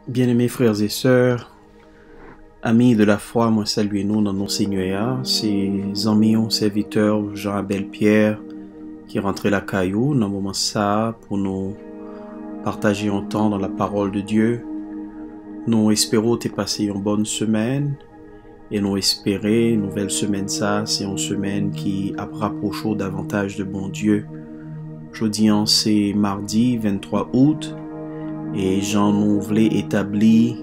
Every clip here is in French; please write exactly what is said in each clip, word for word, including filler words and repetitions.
Bien-aimés frères et sœurs, amis de la foi, moi saluez-nous dans nos Seigneurs, c'est amis, serviteurs Jean-Abel Pierre qui rentrait la caillou dans le moment ça pour nous partager un temps dans la parole de Dieu. Nous espérons que tu passé une bonne semaine et nous espérons nouvelle semaine ça, c'est une semaine qui approche davantage de bon Dieu. Aujourd'hui c'est mardi vingt-trois août. Et Jean nous voulait établir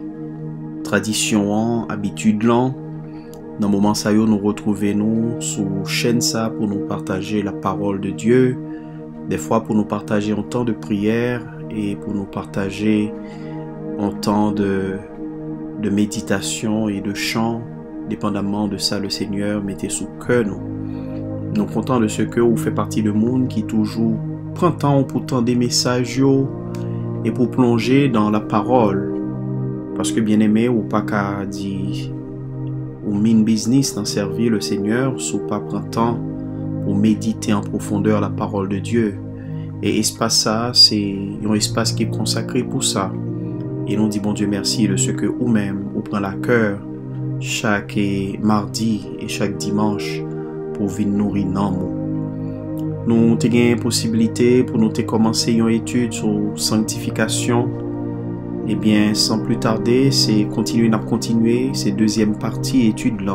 tradition, habitude là. Dans le moment ça, nous retrouvons nous sous chaîne ça pour nous partager la parole de Dieu. Des fois pour nous partager un temps de prière et pour nous partager un temps de, de méditation et de chant. Dépendamment de ça, le Seigneur mettait sous cœur nous. Nous sommes contents de ce que vous faites partie du monde qui toujours prend temps pour tendre des messages yo, et pour plonger dans la parole. Parce que bien aimé, ou pas qu'à dire, ou mine business d'en servir le Seigneur, sous pas prendre temps pour méditer en profondeur la parole de Dieu. Et espace ça, c'est un espace qui est consacré pour ça. Et nous dit bon Dieu merci de ce que vous-même, vous prenez à cœur chaque mardi et chaque dimanche pour venir nourrir dans nous. Nous avons une possibilité pour nous commencer une étude sur sanctification. Et bien, sans plus tarder, c'est continuer à continuer cette deuxième partie étude là.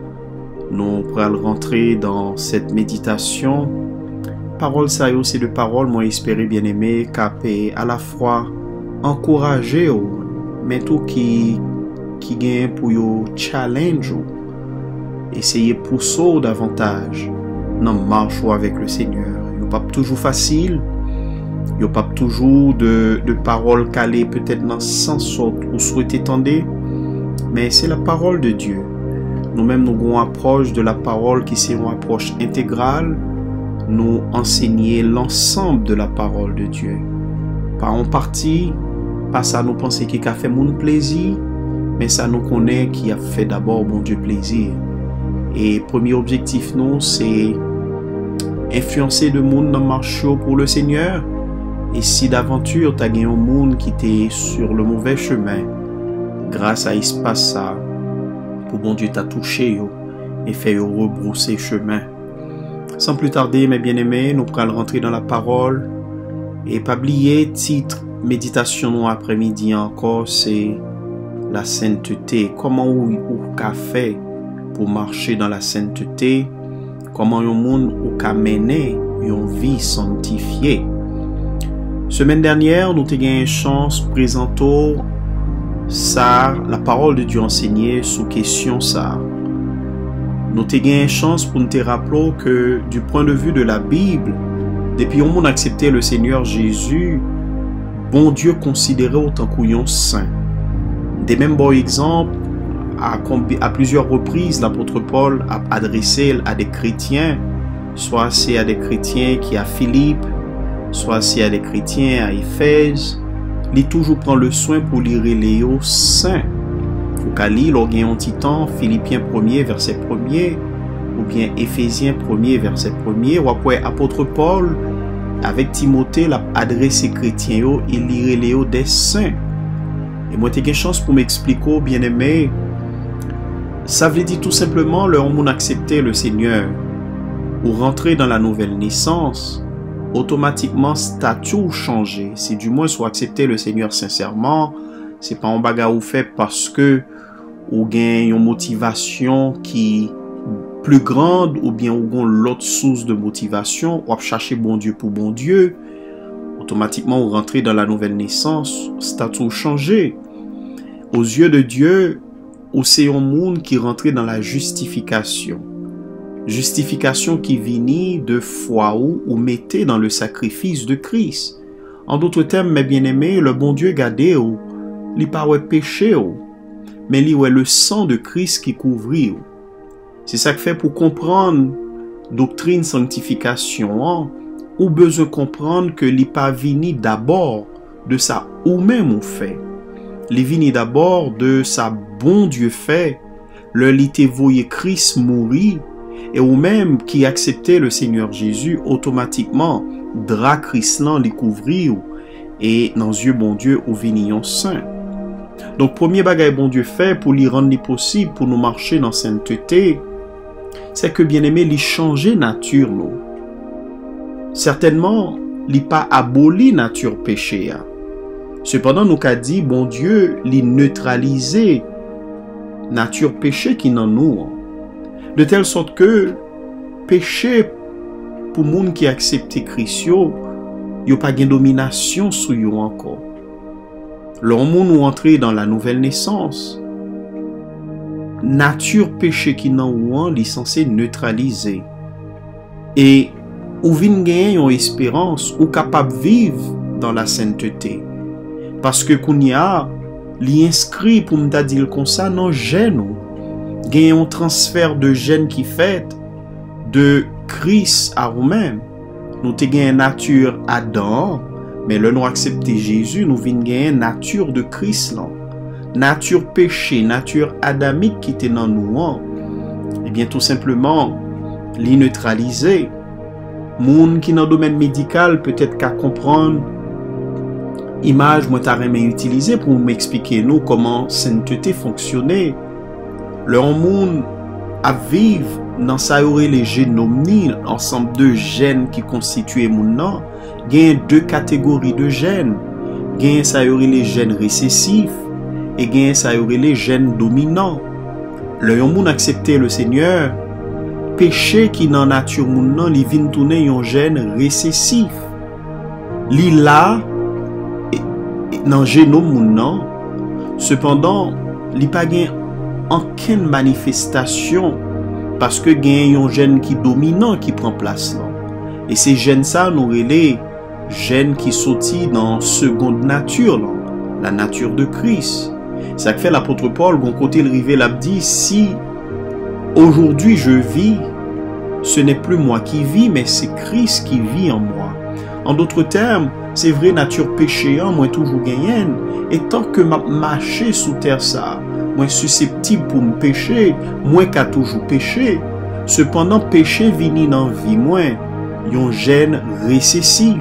Nous pourrons rentrer dans cette méditation. Parole ça c'est de parole, moi espérer bien aimé, capé à la fois encourager, mais tout qui qui gagne pour yo challenge, essayer pousser davantage. Non, marche avec le Seigneur. Il n'y a pas toujours facile. Il n'y a pas toujours de, de paroles calées peut-être dans le sens où vous souhaitez tendre. Mais c'est la parole de Dieu. Nous-mêmes, nous avons une approche de la parole qui c'est une approche intégrale. Nous enseigner l'ensemble de la parole de Dieu. Pas en partie, pas ça nous penser qu'il a fait mon plaisir, mais ça nous connaît qui a fait d'abord mon Dieu plaisir. Et premier objectif, nous, c'est influencer le monde dans le marché pour le Seigneur. Et si d'aventure, tu as gagné un monde qui était sur le mauvais chemin, grâce à l'espace ça, pour bon Dieu t'a touché yo, et fait yo rebrousser chemin. Sans plus tarder, mes bien-aimés, nous pourrons rentrer dans la parole. Et pas oublier, titre, méditation après-midi encore, c'est la sainteté. Comment ou, ou qu'a fait pour marcher dans la sainteté, comment un monde ou qu'a mené une vie sanctifiée. Semaine dernière, nous avons eu une chance de présenter ça, la parole de Dieu enseignée sous question ça. Nous avons eu une chance pour nous rappeler que du point de vue de la Bible, depuis qu'on a accepté le Seigneur Jésus, bon Dieu considéré autant qu'un saint. Des mêmes bons exemples, À, à plusieurs reprises, l'apôtre Paul a adressé à des chrétiens, soit c'est à des chrétiens qui à Philippe, soit c'est à des chrétiens à Éphèse. Il toujours prend le soin pour lire les saints. Faut qu'à lire, il y a un petit temps, Philippiens premier verset premier, ou bien Éphésiens premier verset premier, ou après apôtre Paul, avec Timothée, l'a adressé chrétiens, il lire les des saints. Et moi, j'ai une chance pour m'expliquer, bien aimé. Ça veut dire tout simplement, le monde accepter le Seigneur ou rentrer dans la nouvelle naissance, automatiquement statut changé. Si du moins soit accepter le Seigneur sincèrement, c'est pas un bagage ou fait parce que ou gagne une motivation qui plus grande ou bien ou gagne l'autre source de motivation ou chercher bon Dieu pour bon Dieu, automatiquement ou rentrer dans la nouvelle naissance, statut changé. Aux yeux de Dieu, ou c'est un monde qui rentrait dans la justification. Justification qui venait de foi ou, ou mettait dans le sacrifice de Christ. En d'autres termes, mes bien-aimés, le bon Dieu gardait ou, il pas ouais péché ou, mais il ouais le sang de Christ qui couvrit ou. C'est ça que fait pour comprendre doctrine sanctification, ou besoin comprendre que il pas venu d'abord de ça ou même ou fait. Il vini d'abord de sa bon Dieu fait, le lit voyé Christ mourir, et ou même qui acceptait le Seigneur Jésus, automatiquement, dra Christ l'en les couvrir, et dans yeux bon Dieu, ou vini saint. Donc, premier bagage bon Dieu fait pour lui rendre possible pour nous marcher dans sainteté, c'est que bien aimé, lui changer nature nous. Certainement, lui pas aboli nature péché. Cependant, nous qu'a dit bon Dieu lui neutraliser nature péché qui dans nous, de telle sorte que péché pour monde qui accepte Christ, yo pas de domination sur yo encore. L'homme nous entrer dans la nouvelle naissance, nature péché qui nan ou li censé neutraliser. Et ou vin gagner une espérance ou capable vivre dans la sainteté. Parce que kounya li inscrit pour m'ta dire comme ça non gène ou gagne un transfert de gène qui fait de Christ à nous-mêmes. Nous te gagne nature Adam, mais le nous accepter Jésus, nous vin gagne nature de Christ là. Nature péché, nature adamique qui était dans nous, et bien tout simplement, les neutraliser. Moun qui dans le domaine médical peut-être qu'à comprendre, image moi t'as jamais utilisé pour m'expliquer nous comment sainteté fonctionnait. Le monde à vivre dans ça aurait les génomes, ensemble de gènes qui constituent moun nan, gain deux catégories de gènes. Gain ça aurait les gènes récessifs et gain ça aurait les gènes dominants. Le yon moun accepter le Seigneur, péché qui dans nature moun nan li vin tourner yon gène récessif. Li là dans génome moun nan, cependant li pa gen aucune manifestation parce que gen yon gène qui dominant qui prend place là. Et ces gènes ça nous relè gènes qui sorti dans seconde nature là, la nature de Christ. Ça fait l'apôtre Paul, bon côté le rivé l'a dit, si aujourd'hui je vis, ce n'est plus moi qui vis, mais c'est Christ qui vit en moi. En d'autres termes, c'est vrai, nature péché, moi toujours gagnenne, et tant que m'a marché sous terre ça, moi susceptible pour me pécher, moi qu'à toujours péché, cependant péché vini dans vie, moi, yon gène récessif.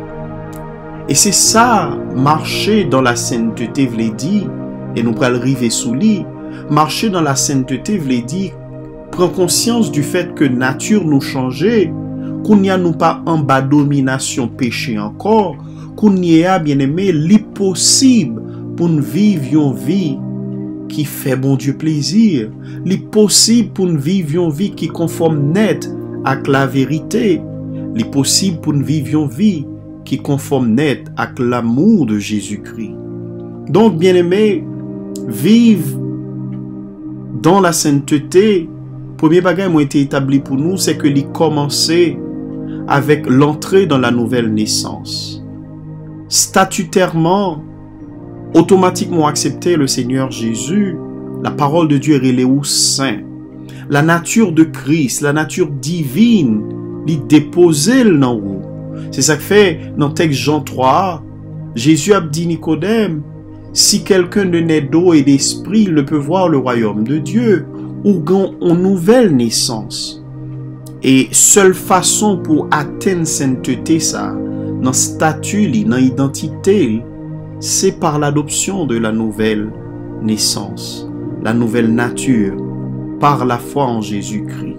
Et c'est ça, marcher dans la sainteté, v'lait dit, et nous pral river sous lit, marcher dans la sainteté, v'lait dit, prend conscience du fait que nature nous changeait, qu'on n'y a nous pas en bas domination péché encore, qu'on y a bien aimé l'impossible pour nous vivre une vie qui fait bon Dieu plaisir, l'impossible pour nous vivre une vie qui conforme net avec la vérité, l'impossible pour nous vivre une vie qui conforme net avec l'amour de Jésus-Christ. Donc bien aimé, vivre dans la sainteté, premier bagage qui a été établi pour nous, c'est que l'y commencer avec l'entrée dans la nouvelle naissance. Statutairement, automatiquement accepter le Seigneur Jésus, la parole de Dieu est ou saint. La nature de Christ, la nature divine, l'y déposer le dans vous. C'est ça que fait dans le texte Jean trois, Jésus a dit Nicodème, si quelqu'un ne naît d'eau et d'esprit, il ne peut voir le royaume de Dieu, ou gon en nouvelle naissance. Et seule façon pour atteindre sainteté ça, dans statut, dans identité, c'est par l'adoption de la nouvelle naissance, la nouvelle nature, par la foi en Jésus-Christ.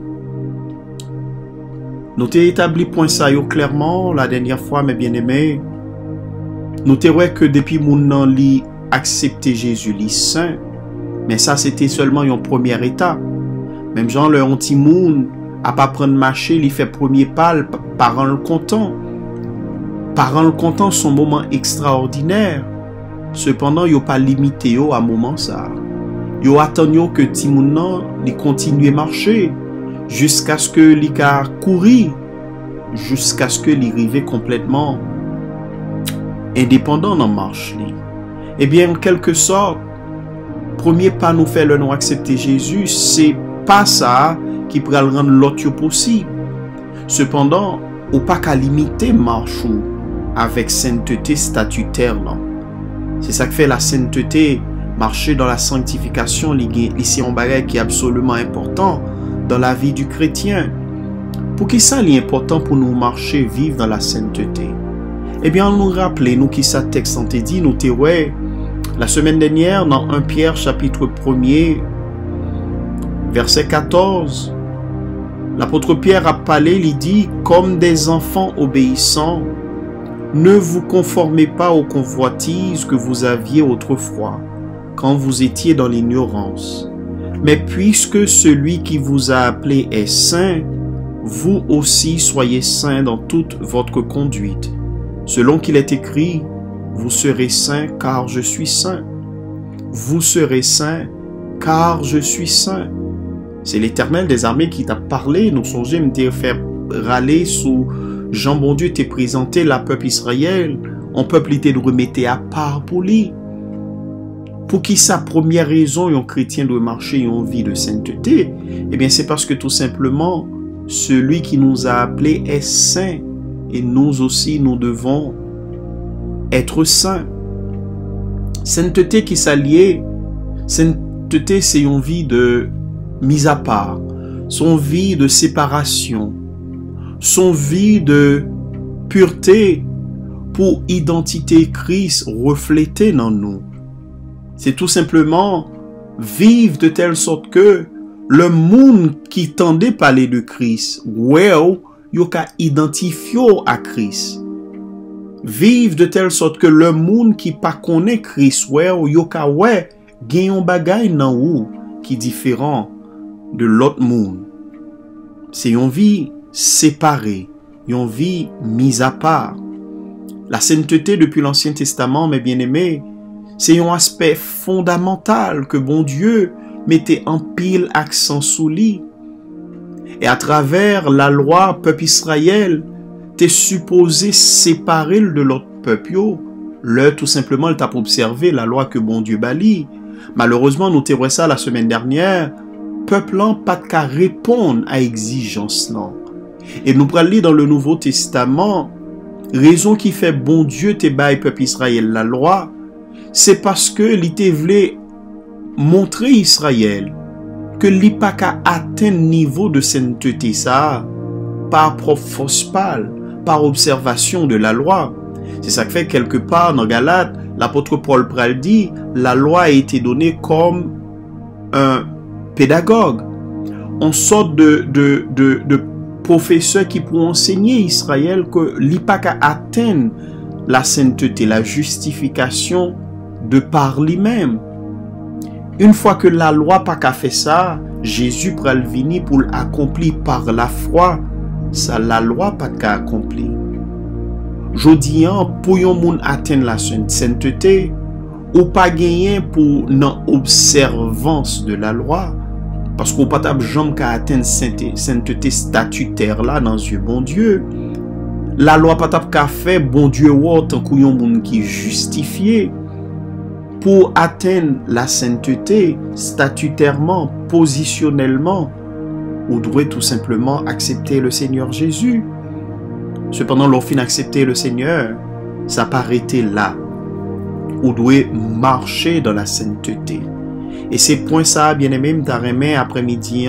Nous t'ai établi point ça yo clairement la dernière fois, mes bien-aimés. Nous t'ai ouais que depuis mon nan li accepter Jésus li saint, mais ça c'était seulement une première étape. Même genre le anti moun a pas prendre marcher, il fait premier pas, parent le content. Parent le content son moment extraordinaire. Cependant, yo pas limité yo à moment ça. Yo attendons que ti moun nan li continue marcher jusqu'à ce que li ka courir, jusqu'à ce que li rive complètement indépendant dans marche li. Eh bien, en quelque sorte, premier pas nous fait le non accepter Jésus, c'est pas ça qui pourra le rendre l'autre possible. Cependant, ou pas qu'à limiter marche avec sainteté statutaire là. C'est ça que fait la sainteté, marcher dans la sanctification, ici on bagage qui est absolument important dans la vie du chrétien. Pour qui ça est important pour nous marcher, vivre dans la sainteté? Eh bien, on nous rappelle, nous qui ça texte on te dit, nous te ouais, La semaine dernière, dans premier Pierre chapitre premier, verset quatorze, l'apôtre Pierre a parlé, il dit, comme des enfants obéissants, ne vous conformez pas aux convoitises que vous aviez autrefois, quand vous étiez dans l'ignorance. Mais puisque celui qui vous a appelé est saint, vous aussi soyez saints dans toute votre conduite. Selon qu'il est écrit, vous serez saints car je suis saint. Vous serez saints car je suis saint. C'est l'Éternel des armées qui t'a parlé. Nous songeons me te faire râler sous Jean bon Dieu t'est présenté la peuple Israël. Un peuple était de remettre à part pour lui. Pour qui sa première raison un chrétien doit marcher en vie de sainteté? Eh bien c'est parce que tout simplement celui qui nous a appelés est saint. Et nous aussi nous devons être saints. Sainteté qui s'allie, sainteté c'est une vie de mise à part, son vie de séparation, son vie de pureté pour identité Christ reflétée dans nous. C'est tout simplement vivre de telle sorte que le monde qui tendait parler de Christ, well, yo ka identifié à Christ. Vivre de telle sorte que le monde qui pas connaît Christ, well, yo ka ouais, gen yon bagay nan ou qui différent de l'autre monde. C'est une vie séparée, une vie mise à part. La sainteté depuis l'Ancien Testament, mes bien-aimés, c'est un aspect fondamental que bon Dieu mettait en pile accent sous lui. Et à travers la loi, peuple Israël, t'es supposé séparer de l'autre peuple. Là, tout simplement, il t'a observé la loi que bon Dieu bali. Malheureusement, nous t'avons ça la semaine dernière. Peuple n'a pas de qu'à répondre à exigence là. Et nous prenons lire dans le Nouveau Testament, raison qui fait bon Dieu te bail peuple Israël la loi, c'est parce que l'ité voulait montrer Israël que l'il pas qu'à atteindre niveau de sainteté ça par propre force pâle, par observation de la loi. C'est ça que fait quelque part dans Galates, l'apôtre Paul pral dit, la loi a été donnée comme un pédagogue, en sorte de, de, de, de professeur qui pour enseigner Israël que l'il pas qu'à atteindre la sainteté, la justification de par lui-même. Une fois que la loi pas qu'à fait ça, Jésus pral vini pour l'accomplir par la foi, ça la loi pas qu'à accomplir. Jodi an, pour yon moun atteindre la sainteté, ou pas gagner pour non observance de la loi, parce qu'on pas tap jambe qu'à atteindre sainteté statutaire là dans yeux bon Dieu. La loi pas tap qu'à faire bon Dieu ou tant qu'on yon moun qui justifié. Pour atteindre la sainteté statutairement, positionnellement, on doit tout simplement accepter le Seigneur Jésus. Cependant, lorsqu'on accepter le Seigneur, ça pas arrêté là. On doit marcher dans la sainteté. Et c'est point ça, bien aimé, m'taremé après-midi,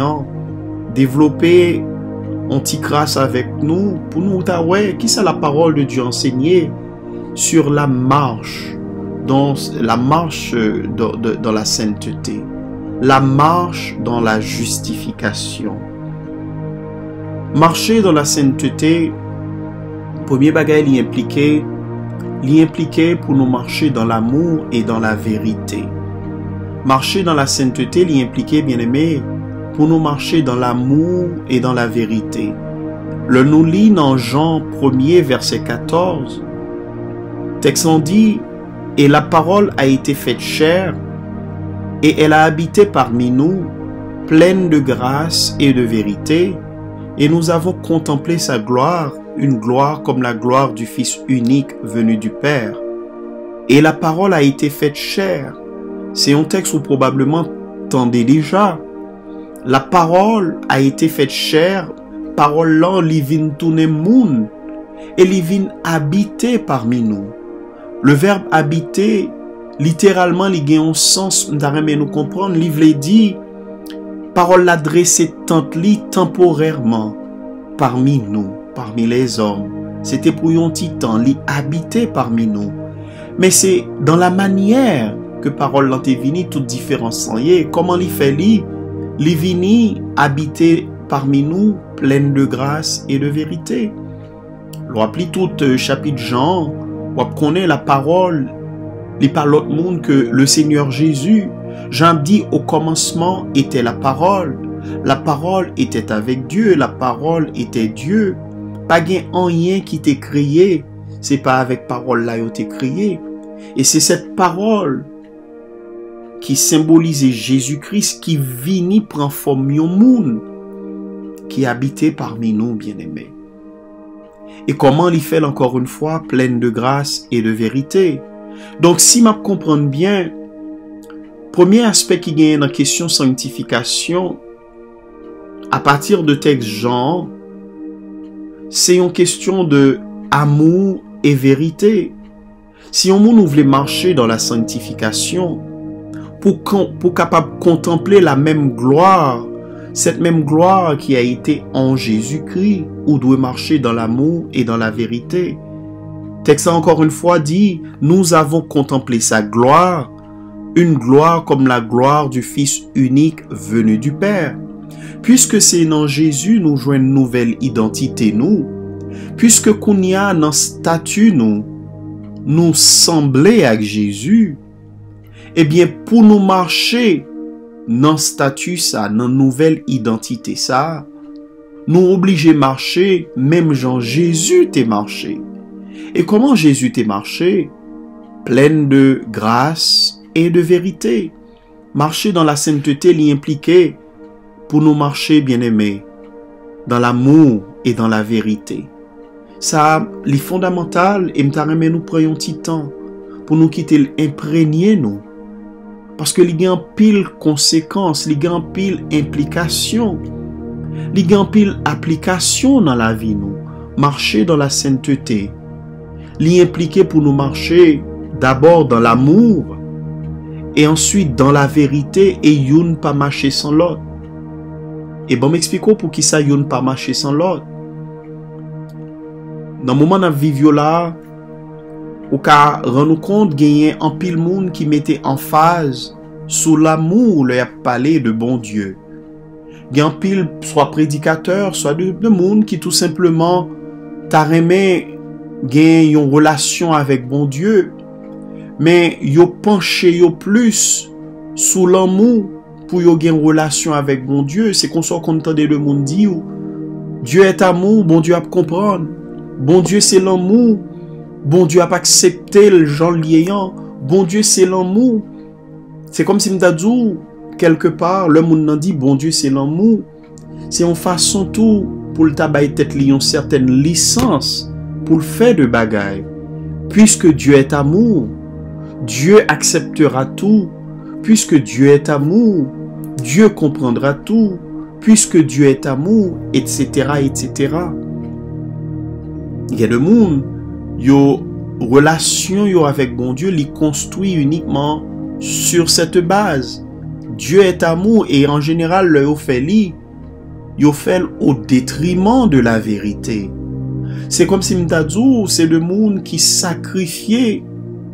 développer un petit grâce avec nous, pour nous, ouais, qui c'est la parole de Dieu enseignée sur la marche, dans la marche dans, dans la sainteté, la marche dans la justification. Marcher dans la sainteté, premier bagage l'y impliqué, l'y impliqué pour nous marcher dans l'amour et dans la vérité. Marcher dans la sainteté l'y impliqué, bien aimé, pour nous marcher dans l'amour et dans la vérité. Le nous lit dans Jean premier verset quatorze. Texte en dit, et la parole a été faite chair, et elle a habité parmi nous, pleine de grâce et de vérité, et nous avons contemplé sa gloire, une gloire comme la gloire du Fils unique venu du Père. Et la parole a été faite chair. C'est un texte où probablement tendez déjà. La parole a été faite chair, parole là, li vin tourner moun, et li vin habiter parmi nous. Le verbe habiter, littéralement, il y a un sens, nous comprendre, il veut dire, parole adressée tant li temporairement, parmi nous, parmi les hommes. C'était pour un petit temps, il habitait parmi nous. Mais c'est dans la manière que parole l'ont vini toute différence en y est. Comment l'y fait li? Li vini habiter parmi nous pleine de grâce et de vérité. Rappelez tout euh, chapitre Jean, on connaît la parole, il parle l'autre monde que le Seigneur Jésus. Jean dit au commencement était la parole. La parole était avec Dieu, la parole était Dieu. Pas gain rien qui t'est créé, c'est pas avec parole là t'est créé. Et c'est cette parole qui symbolisait Jésus-Christ qui vini prendre forme yon monde qui habitait parmi nous, bien-aimés. Et comment il fait encore une fois pleine de grâce et de vérité. Donc si m'a comprendre bien, premier aspect qui gagne dans la question sanctification, à partir de texte Jean, c'est une question de amour et vérité. Si on nous voulait marcher dans la sanctification, pour, pour capable contempler la même gloire, cette même gloire qui a été en Jésus-Christ, où doit marcher dans l'amour et dans la vérité. Texte encore une fois dit, nous avons contemplé sa gloire, une gloire comme la gloire du Fils unique venu du Père. Puisque c'est dans Jésus nous jouons une nouvelle identité nous, puisque qu'on y a dans statut nous, nous sembler avec Jésus, eh bien pour nous marcher dans statut ça, dans nouvelle identité ça, nous obligés marcher même Jean Jésus t'est marché. Et comment Jésus t'est marché? Pleine de grâce et de vérité. Marcher dans la sainteté l'y impliquait pour nous marcher, bien-aimés, dans l'amour et dans la vérité. Ça, les fondamental, et m'taremé nous prenions un petit temps pour nous quitter l'imprégner nous. Parce que il y a un pile conséquences, il y a un pile implication, il y a un pile application dans la vie nous. Marcher dans la sainteté, l'y impliquer pour nous marcher d'abord dans l'amour et ensuite dans la vérité et youn pas marcher sans l'autre. Et bon m'expliquons pour qui ça youn pas marcher sans l'autre. Dans le moment où nous vivons là, ou ka rend compte gagner en pile monde qui mettait en phase sous l'amour le a parlé de bon Dieu. Gagne pile soit prédicateur, soit de, de monde qui tout simplement t'a aimé gagne une relation avec bon Dieu, mais yo penché yo plus sous l'amour pour yo gagne une relation avec bon Dieu. C'est qu'on soit content de le monde dit Dieu est amour, bon Dieu a comprendre. Bon Dieu c'est l'amour. Bon Dieu a pas accepté le genre liéant. Bon Dieu c'est l'amour. C'est comme si m'ta dit quelque part le monde n'a dit bon Dieu c'est l'amour. C'est en façon tout pour le tabac tête li une certaine licence pour le faire de bagaille. Puisque Dieu est amour, Dieu acceptera tout. Puisque Dieu est amour, Dieu comprendra tout. Puisque Dieu est amour, et cetera, et cetera. Il y a des monde, yo relation yo avec bon Dieu, li construit uniquement sur cette base. Dieu est amour et en général le yo fait li, yo fait au détriment de la vérité. C'est comme si m'tadou, c'est le monde qui sacrifiait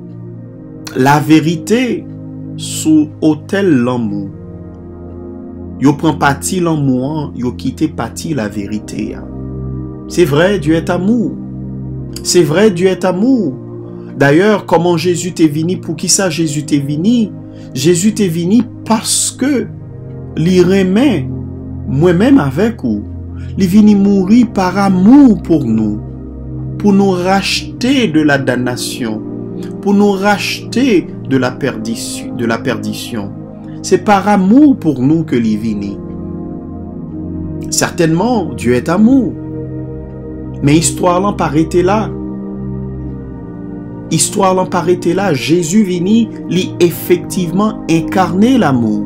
la vérité sous autel l'amour. Yo prend parti l'amour, yo quitté parti la vérité. C'est vrai, Dieu est amour. C'est vrai, Dieu est amour. D'ailleurs, comment Jésus t'est venu, pour qui ça Jésus t'est venu? Jésus t'est venu parce que l'il remet moi-même avec vous. Il est venu mourir par amour pour nous, pour nous racheter de la damnation, pour nous racheter de la perdition. De la perdition. C'est par amour pour nous que l'il est venu. Certainement, Dieu est amour. Mais histoire l'en paraît là. Histoire l'en paraît là. Jésus vini, li effectivement incarné l'amour.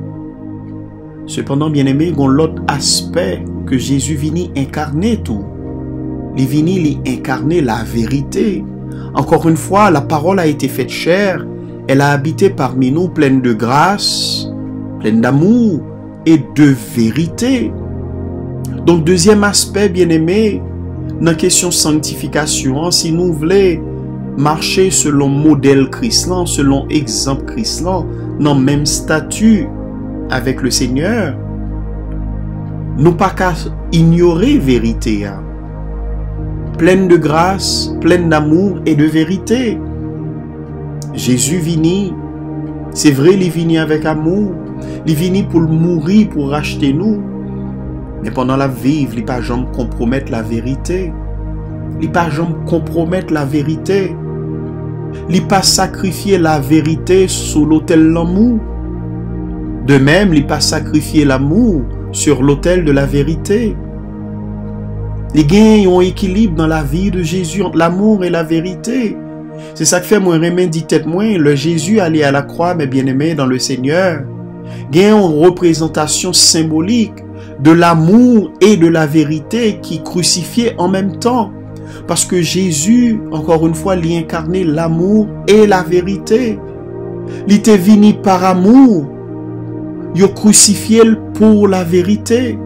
Cependant, bien aimé, il y a l'autre aspect que Jésus vini incarner tout. Il vini li incarner la vérité. Encore une fois, la parole a été faite chair. Elle a habité parmi nous pleine de grâce, pleine d'amour et de vérité. Donc, deuxième aspect, bien aimé, dans la question sanctification, si nous voulons marcher selon modèle Christ, selon exemple Christ, dans même statut avec le Seigneur, nous pas qu'à ignorer vérité, hein. Pleine de grâce, pleine d'amour et de vérité. Jésus vini, c'est vrai, il vini avec amour, il vini pour mourir, pour racheter nous, mais pendant la vie, il pas jamais compromettre la vérité, il pas jamais compromettre la vérité, il pas sacrifier la vérité sur l'autel de l'amour. De même, il pas sacrifier l'amour sur l'autel de la vérité. Les gains ont un équilibre dans la vie de Jésus entre l'amour et la vérité. C'est ça que fait moi remet dit tête moins, le Jésus allé à la croix, mes bien-aimés dans le Seigneur. Gain une représentation symbolique de l'amour et de la vérité qui crucifiaient en même temps. Parce que Jésus, encore une fois, il incarnait l'amour et la vérité. Il était venu par amour. Il a crucifié pour la vérité.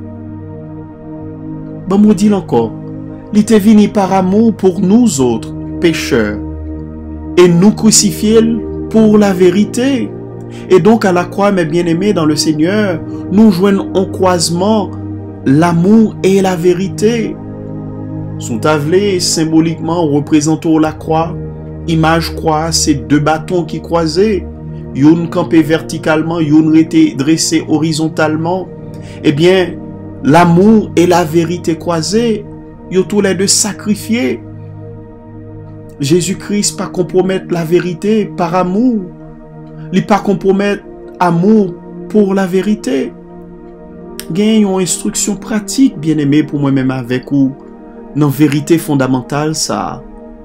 Bon, moi dis encore, il était venu par amour pour nous autres, pécheurs, et nous crucifier pour la vérité. Et donc à la croix, mes bien-aimés dans le Seigneur, nous joignons en croisement l'amour et la vérité. Sont tavelés symboliquement représentant la croix. Image croix, c'est deux bâtons qui croisaient. Yon campé verticalement, yon était dressé horizontalement. Eh bien, l'amour et la vérité croisées, yon tous les deux sacrifiés. Jésus-Christ pas compromettre la vérité par amour. Il pas compromettre amour pour la vérité. Gagne une instruction pratique, bien aimé pour moi-même avec vous. Dans vérité fondamentale, ça.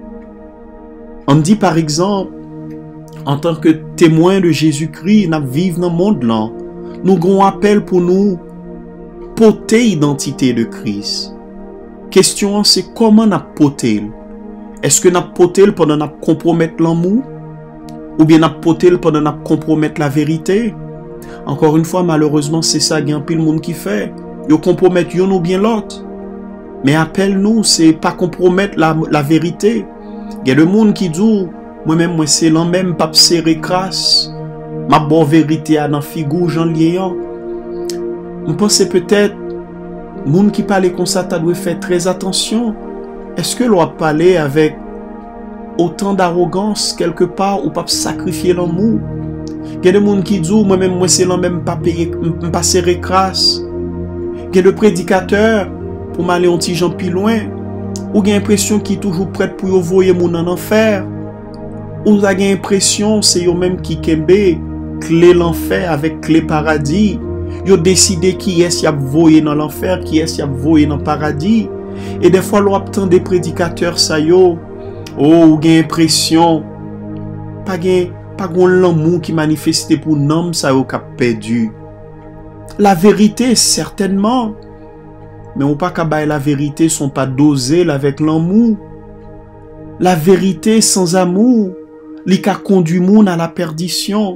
On dit par exemple, en tant que témoin de Jésus-Christ, nous vivons dans le monde là. Nous avons un appel pour nous porter l'identité de Christ. Question, c'est comment nous porter. Est-ce que nous porter pendant nous compromettre l'amour? Ou bien nous porter pendant nous compromettre la vérité? Encore une fois, malheureusement, c'est ça qu'il y a un pile monde qui fait. Ils compromettent l'un ou bien l'autre. Mais appelle-nous, c'est pas compromettre la, la vérité. Il y a des gens qui disent, moi-même, moi, c'est l'un même, pas serré crasse. Ma bonne vérité à dans figure, j'en liant. On pense peut-être, les gens qui parlent comme ça, tu dois faire très attention. Est-ce que l'on a parlé avec autant d'arrogance quelque part ou pas sacrifier l'amour? Il y a des gens qui disent, moi-même, moi, c'est l'un même, pas payer, pas serré crasse. Il y a des prédicateurs, pour m'aller un petit gens plus loin, ou il y a l'impression qu'ils sont toujours prêts pour envoyer mon en enfer. Ou il y a l'impression c'est eux-mêmes qui kembe clé l'enfer avec clé paradis. Ils ont décidé qui est-ce qui a voyé dans l'enfer, qui est-ce qui a voyé dans le paradis. Et des fois, l'on obtient des prédicateurs, ça yo. Oh, ou il y a l'impression, pas pas l'amour qui manifestait pour l'homme, ça yo qu'a perdu. La vérité, certainement. Mais on pas qu'à la vérité sont pas dosées avec l'amour. La vérité sans amour, li ka conduit moun à la perdition.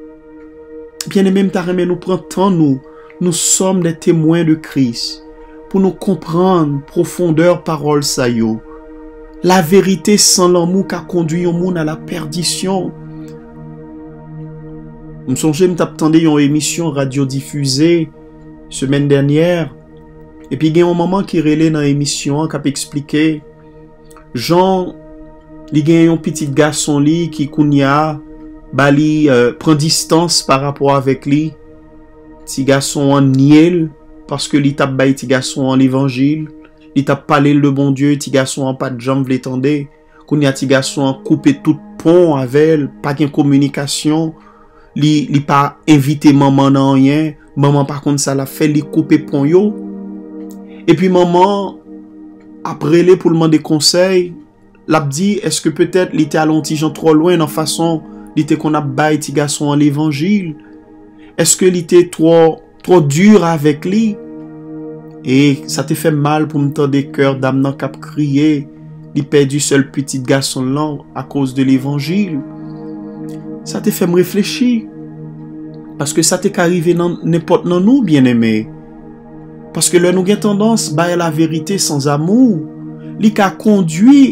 Bien aimé, m'ta remè nous prend temps nous, nous sommes des témoins de Christ pour nous comprendre profondeur parole sa yo. La vérité sans l'amour ka conduit au moun à la perdition. M'songe m't'attendais une émission radiodiffusée semaine dernière. Et puis, il y a un moment qui relève dans l'émission, qui a expliqué, Jean, il y a un petit garçon li, qui kounya, bali, euh, prend distance par rapport avec lui. Petit garçon en niel, parce que li tap bay petit garçon en l'évangile. Li tap parlé le bon Dieu, petit garçon en pas de jambes l'étendait. Kounya petit garçon en coupé tout pont avec elle, pas de communication. Li, li pas invité maman dans rien. Maman par contre ça l'a fait, li coupé pont yo. Et puis maman, après les pour le demander conseil, l'a dit, est-ce que peut-être il était allé gens trop loin dans la façon, il était qu'on a baillé petit garçon en l'évangile? Est-ce que il était trop, trop dur avec lui? Et ça te fait mal pour me tendre des cœurs d'âme dans cap crier, il perdu seul petit garçon là à cause de l'évangile. Ça te fait me réfléchir. Parce que ça t'est arrivé dans n'importe dans nous, bien-aimés. Parce que là, nous avons tendance à la vérité sans amour. Li ka conduit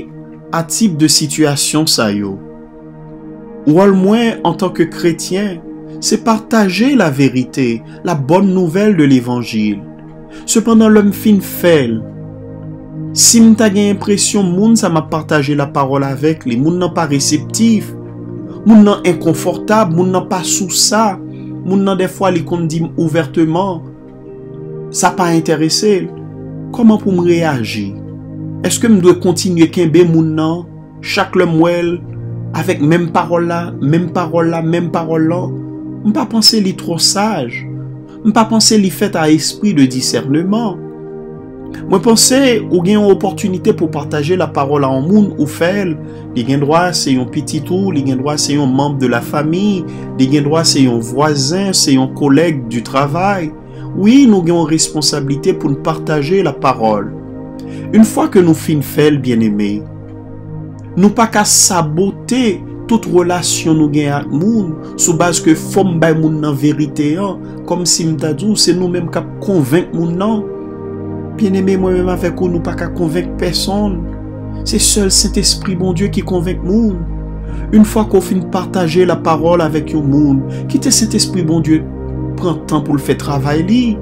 à type de situation ça yo. Ou au moins en tant que chrétien, c'est partager la vérité, la bonne nouvelle de l'évangile. Cependant l'homme fin fait. Si m'ta gen impression moun ça m'a partagé la parole avec les moun nan pas réceptif, moun nan inconfortable, moun nan pas sous ça, moun nan des fois les kon dit ouvertement, ça pas intéressé. Comment pour me réagir? Est-ce que me dois continuer kembe moun nan chaque le mouel avec même parole là, même parole là, même parole là? On pas penser li trop sage. On pas penser li fait à esprit de discernement. Moi penser ou gen une opportunité pour partager la parole à un monde ou faire, li gen droit c'est un petit tout, li gen droit c'est un membre de la famille, li gen droit c'est un voisin, c'est un collègue du travail. Oui, nous avons une responsabilité pour nous partager la parole. Une fois que nous fin fait bien-aimé, nous pas qu'à saboter toute relation nous gagne avec moun sous base que femme bay moun nan vérité hein, comme si m'ta dit c'est nous même qui convaincre moun nan. Bien-aimé, moi-même avec vous nous pas qu'à convaincre personne. C'est seul Saint-Esprit bon Dieu qui convainc moun. Une fois qu'on fin partager la parole avec un moun, quittez Saint-Esprit bon Dieu prend temps pour le faire travailler.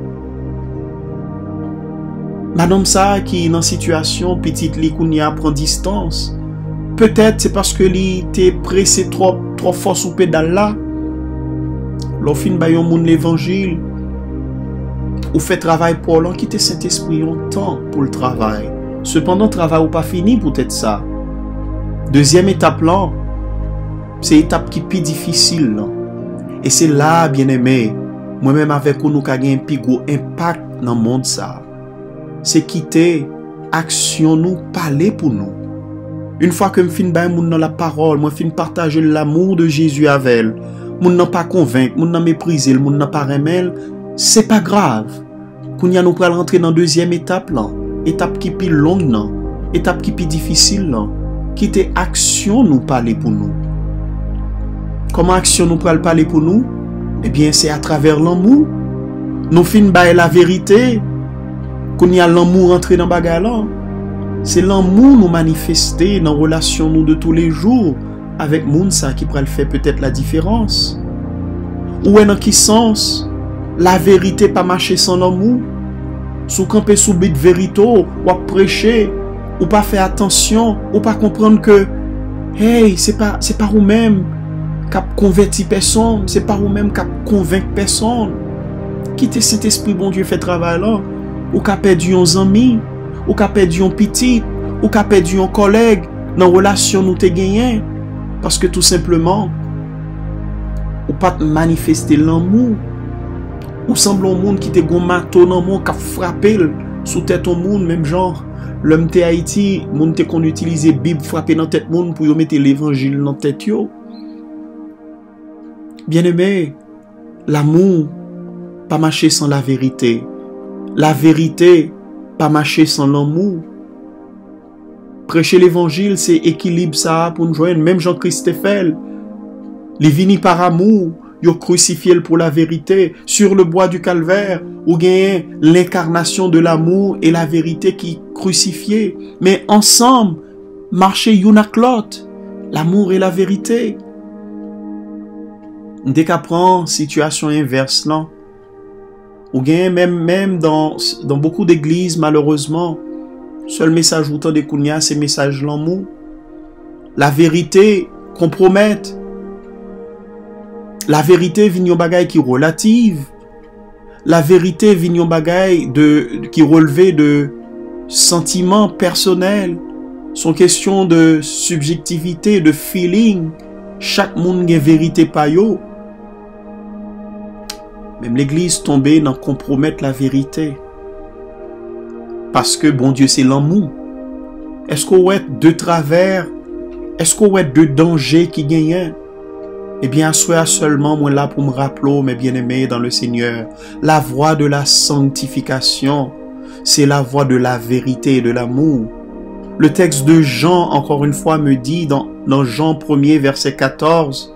Madame ça qui est dans situation petite li qu'on y a prend distance. Peut-être c'est parce que li était pressé trop trop fort sous pédale là. L'on fin ba yon moun l'évangile. Ou fait travail pour l'on quitter Saint-Esprit un temps pour le travail. Cependant travail ou pas fini peut-être ça. Deuxième étape là, c'est étape qui plus difficile là. Et c'est là, bien-aimé, moi-même avec vous, nous avons un plus gros impact dans le monde ça. C'est quitter, action nous, parler pour nous. Une fois que je fin bay moun dans la parole, moi fin partager l'amour de Jésus avec elle, moun nan pas convaincre, moun nan mépriser, moun nan pas remel, c'est pas grave. Kounya nous pral rentrer dans deuxième étape là, étape qui plus longue là, étape qui plus difficile là, quitter action nous parler pour nous. Comment action nous pral parler pour nous? Eh bien, c'est à travers l'amour. Nous fin bailler la vérité. Qu'on y a l'amour entré dans bagarre là. C'est l'amour nous manifester dans la relation nous de tous les jours avec moun ça qui pral faire peut-être la différence. Ou est dans qui sens la vérité pas marcher sans l'amour? Sous camper sous bit vérito ou à prêcher ou pas faire attention ou pas comprendre que hey, c'est pas c'est pas vous-même cap converti personne, c'est pas vous-même cap convaincre personne. Quittez cet esprit bon Dieu fait travail là, ou cap perdu un ami, ou cap perdu un petit, ou cap perdu un collègue dans relation nous te gagné parce que tout simplement ou pas manifester l'amour. Ou semble un monde qui te gon marteau dans monde qui frappé sous tête au monde même genre l'homme te Haïti, monde te qu'on utiliser Bible frapper dans tête monde pour yo mettre l'évangile dans tête yo. Bien-aimé, l'amour, pas marcher sans la vérité. La vérité, pas marcher sans l'amour. Prêcher l'évangile, c'est équilibre ça pour nous joindre. Même Jean-Christ fait. Les vini par amour, ils ont crucifié pour la vérité. Sur le bois du calvaire, où gagne l'incarnation de l'amour et la vérité qui crucifiée. Mais ensemble, marcher une avec l'autre. L'amour et la vérité. Dès qu'apprend situation inverse là, ou bien même même dans dans beaucoup d'églises malheureusement, seul message ou tant de kounya c'est message l'amour. La vérité compromette. La vérité vignon bagay qui relative. La vérité vignon bagay de qui relevait de sentiments personnels. Sont question de subjectivité, de feeling. Chaque monde a vérité pa yo. Même l'église tombée dans compromettre la vérité. Parce que bon Dieu c'est l'amour. Est-ce qu'on est de travers? Est-ce qu'on est de danger qui gagne? Eh bien, sois seulement moi là pour me rappeler, mes bien-aimés dans le Seigneur, la voie de la sanctification, c'est la voie de la vérité et de l'amour. Le texte de Jean, encore une fois, me dit dans, dans Jean premier, verset quatorze,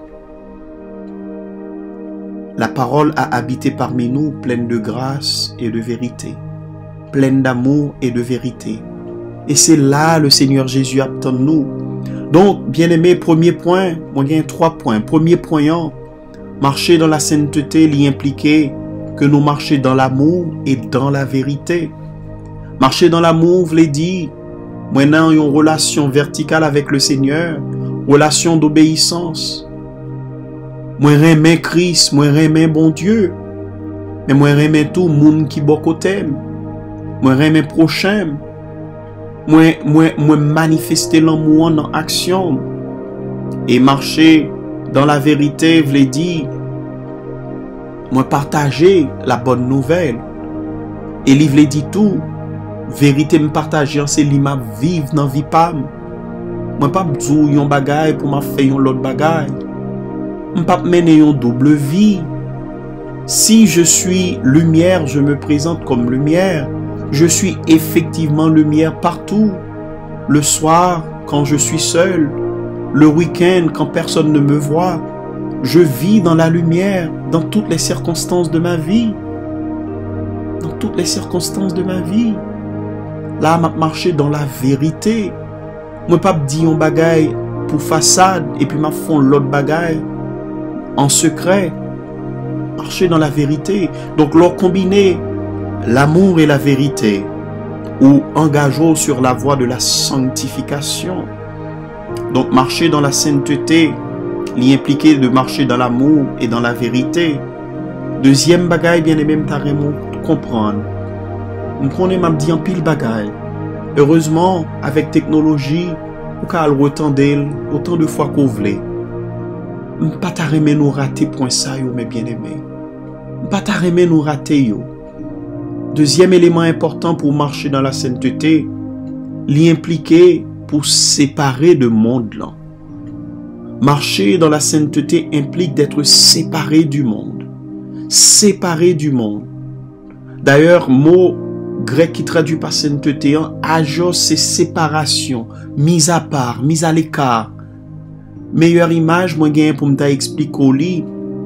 la parole a habité parmi nous, pleine de grâce et de vérité, pleine d'amour et de vérité. Et c'est là le Seigneur Jésus attend de nous. Donc, bien-aimé, premier point, moi il y a trois points. Premier point, marcher dans la sainteté, l'y impliquer que nous marchions dans l'amour et dans la vérité. Marcher dans l'amour, vous l'ai dit, maintenant une relation verticale avec le Seigneur, relation d'obéissance. Moi j'aime Christ, moi j'aime bon Dieu, mais moi j'aime tout le monde qui est côté. Moi j'aime prochain. Moi, moi, moi manifester l'amour en action. Et marcher dans la vérité, vous l'ai dit, moi partager la bonne nouvelle. Et il vous l'ai dit tout. Vérité me partager, c'est li m'a vivre dans vie pam. Moi pas dire yon bagay pour m'a faire yon l'autre bagay. Moi pas mener yon double vie. Si je suis lumière, je me présente comme lumière. Je suis effectivement lumière partout. Le soir, quand je suis seul. Le week-end, quand personne ne me voit. Je vis dans la lumière, dans toutes les circonstances de ma vie. Dans toutes les circonstances de ma vie. Là, m'a marché dans la vérité. Moi pas dire un bagay pour façade et puis m'a font l'autre bagay en secret. Marcher dans la vérité. Donc, leur combiner l'amour et la vérité, ou engageons sur la voie de la sanctification. Donc, marcher dans la sainteté, l'y impliquer de marcher dans l'amour et dans la vérité. Deuxième bagaille, bien aimé, m'ta vraiment comprendre. M'prenez m'a dit en pile bagaille. Heureusement, avec technologie, ou qu'à le retendre autant de fois qu'on voulait. M'pas ta remè nous rater point ça yo, mes bien-aimés. M'pas ta remè nous rater yo. Deuxième élément important pour marcher dans la sainteté, l'y impliquer pour séparer de monde là. Marcher dans la sainteté implique d'être séparé du monde. Séparé du monde. D'ailleurs, mot grec qui traduit par sainteté, agos, c'est séparation, mise à part, mise à l'écart. Meilleure image, moi, j'ai pour me expliquer au lit.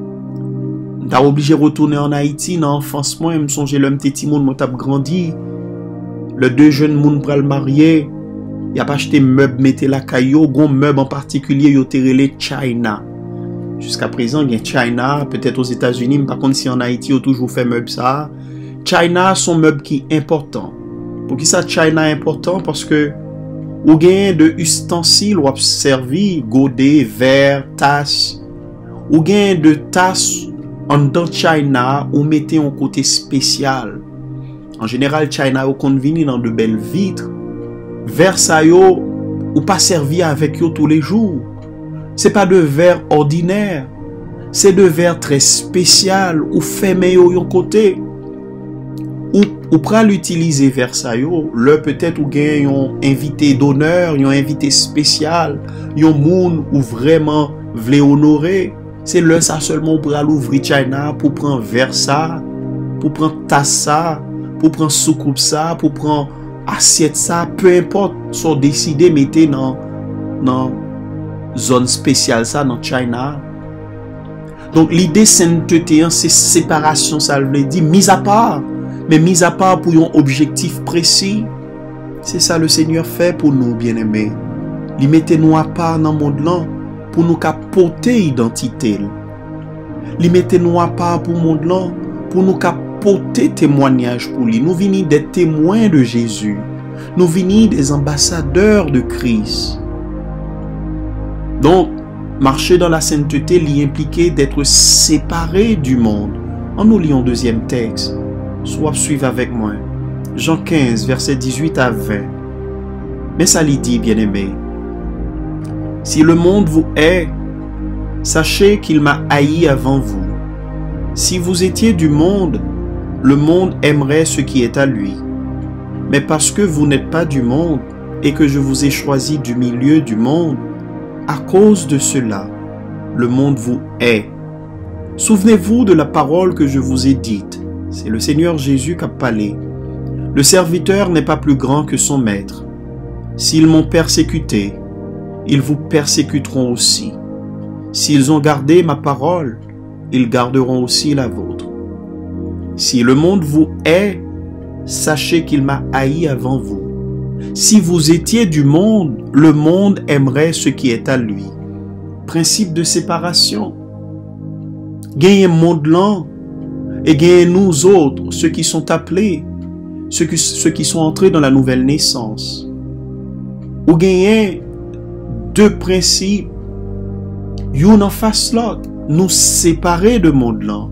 T'as obligé de retourner en Haïti, dans l'enfance, moi, je me songe l'homme petit monde, moi, t'as grandi. Le deux jeunes monde pour le marier, il a pas acheté meubles, mettez la caillou, gon meuble en particulier, yo terrelé China. Jusqu'à présent, il y a China, peut-être aux États-Unis, mais par contre, si en Haïti, on toujours fait meuble ça. China, son meuble qui est important. Pour qui ça, China est important? Parce que, ou gain de ustensiles, ou servi, godet, verre, tasse. Ou gain de tasse, en dans China, ou mettez un côté spécial. En général, China, ou qu'on vient dans de belles vitres. Verre ça yo, ou pas servi avec yo tous les jours. C'est pas de verre ordinaire. C'est de verre très spécial, ou fait yo yon côté. Ou, ou pral l'utiliser vers ça yo, le peut-être ou gen yon invité d'honneur, yon invité spécial, yon moun ou vraiment vle honorer, c'est le ça seulement pral ouvrir China pour prendre vers ça, pour prendre tasse ça, pour prendre soucoupe ça, pour prendre assiette ça, peu importe, sont décidé mettez dans dans zone spéciale ça dans China. Donc l'idée sainteté c'est séparation, ça veut dire mise à part. Mais mis à part pour un objectif précis, c'est ça le Seigneur fait pour nous, bien-aimés. Il mette nous à part dans le monde là pour nous porter identité. Il mette nous à part pour le monde là pour nous porter témoignage pour lui. Nous venons des témoins de Jésus. Nous venons des ambassadeurs de Christ. Donc, marcher dans la sainteté l'y impliquer d'être séparé du monde. En nous lisons deuxième texte. Soit suivre avec moi. Jean quinze, versets dix-huit à vingt. Mais ça lui dit, bien-aimé, si le monde vous hait, sachez qu'il m'a haï avant vous. Si vous étiez du monde, le monde aimerait ce qui est à lui. Mais parce que vous n'êtes pas du monde et que je vous ai choisi du milieu du monde, à cause de cela, le monde vous hait. Souvenez-vous de la parole que je vous ai dite. C'est le Seigneur Jésus qui a parlé. Le serviteur n'est pas plus grand que son maître. S'ils m'ont persécuté, ils vous persécuteront aussi. S'ils ont gardé ma parole, ils garderont aussi la vôtre. Si le monde vous hait, sachez qu'il m'a haï avant vous. Si vous étiez du monde, le monde aimerait ce qui est à lui. Principe de séparation. Gagnez monde là et gagnez nous autres, ceux qui sont appelés, ceux qui, ceux qui sont entrés dans la nouvelle naissance. Ou gagnez deux principes, une en face l'autre, nous séparer de monde là.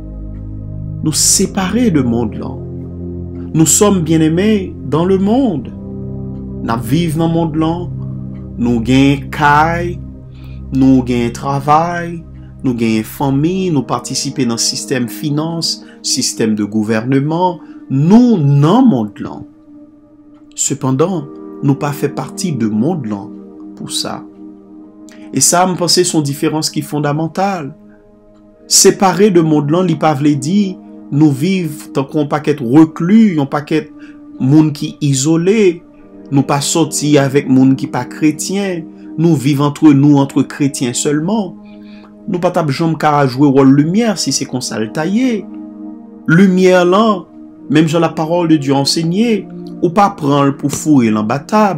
Nous séparer de monde là. Nous sommes bien-aimés dans le monde. Nous vivons dans le monde là. Nous gagnons caille, nous gagnons travail, nous gagnons famille, nous participons dans le système finance, système de gouvernement. Nous, dans le monde là. Cependant, nous pas fait partie de monde là pour ça. Et ça, me pense, sont différences qui sont fondamentales. Séparer de monde là, li pa vle di, nous vivons tant qu'on paquet reclus, un paquet monde qui isolé, nous pas sorti avec monde qui pas chrétien, nous vivons entre nous, entre chrétiens seulement. Nous pas tap jam ka jouer rôle lumière si c'est qu'on ça le tailler. Lumière là, même dans la parole de Dieu enseignée, ou pas prendre pour fouiller l'embattable.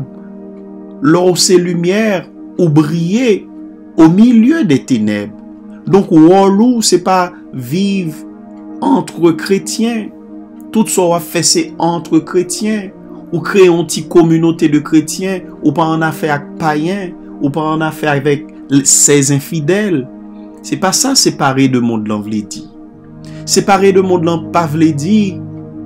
Lors c'est lumière, ou briller au milieu des ténèbres. Donc, rôle c'est pas vivre entre chrétiens. Tout ça va fait c'est entre chrétiens. Ou créer une petite communauté de chrétiens, ou pas en affaire avec païens, ou pas en affaire avec ces infidèles. C'est pas ça séparer de monde l'en vle dit. Séparer de monde l'en pas vle dit.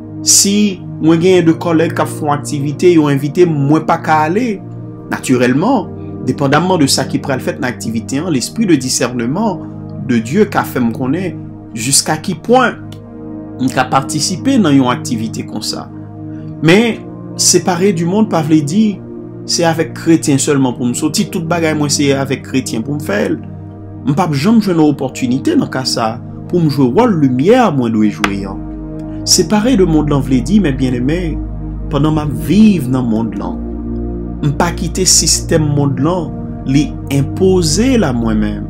Si moi gagne de collègues qui font activité, ils ont invité moi pas qu'à aller. Naturellement, dépendamment de ça qui prend le fait dans l'activité, l'esprit de discernement de Dieu qu'a fait me connaître jusqu'à qui point il a participé dans une activité comme ça. Mais séparer du monde pas veut dire c'est avec chrétien seulement pour me sortir toute bagaille moi c'est avec chrétien pour me faire. Je pas jamais jouer une opportunité dans cas ça pour me jouer rôle lumière moi doit jouer. Séparer de monde là veut dire mes bien-aimés pendant ma vivre dans monde là. Je pas quitter système monde là, li imposer la moi-même.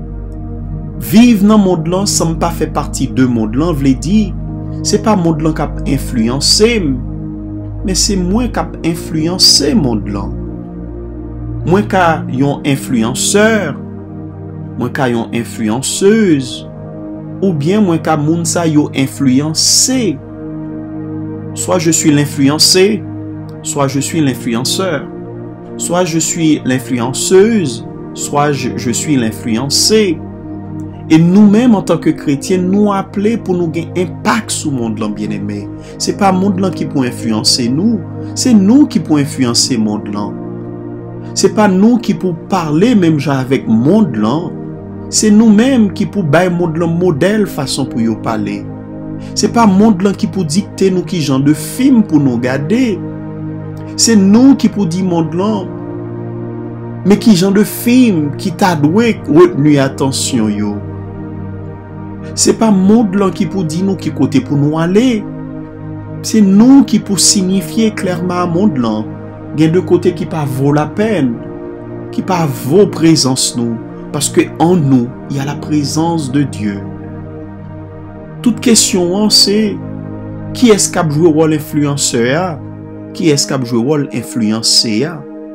Vivre dans monde là sans pas faire partie de monde là veut dire c'est pas monde là qui a influencé mais c'est moi qui a influencé monde là. Moi qui a yon influenceur, moi qui a yon influenceuse ou bien moi qui a moun sa yo influencé. Soit je suis l'influencé, soit je suis l'influenceur. Soit je suis l'influenceuse, soit je, je suis l'influencé. Et nous-mêmes, en tant que chrétiens, nous appelons pour nous gagner impact sur le monde bien-aimé. Ce n'est pas le monde qui peut influencer nous, c'est nous qui pouvons influencer le monde. Ce n'est pas nous qui pouvons parler même avec le monde. C'est nous-mêmes qui pouvons faire le monde modèle façon pour y parler. Ce n'est pas le monde qui peut dicter nous qui genre de film pour nous garder. C'est nous qui pour dire monde là. Mais qui genre de film qui t'a doué retenu attention yo. C'est pas monde là qui pour dire nous qui côté pour nous aller. C'est nous qui pour signifier clairement à monde là. Il y a deux côtés qui pas vaut la peine, qui pas vaut présence nous parce que en nous, il y a la présence de Dieu. Toute question c'est qui est-ce qui a joué rôle influenceur? Qui est-ce qui a joué rôle influencé?